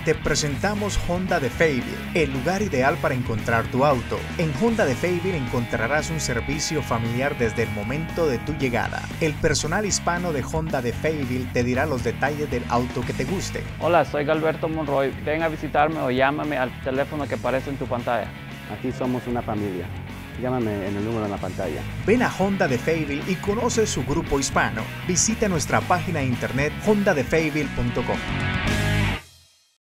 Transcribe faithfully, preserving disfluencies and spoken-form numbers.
Te presentamos Honda de Fayetteville, el lugar ideal para encontrar tu auto. En Honda de Fayetteville encontrarás un servicio familiar desde el momento de tu llegada. El personal hispano de Honda de Fayetteville te dirá los detalles del auto que te guste. Hola, soy Galberto Monroy. Ven a visitarme o llámame al teléfono que aparece en tu pantalla. Aquí somos una familia. Llámame en el número en la pantalla. Ven a Honda de Fayetteville y conoce su grupo hispano. Visita nuestra página de internet honda de fayetteville punto com.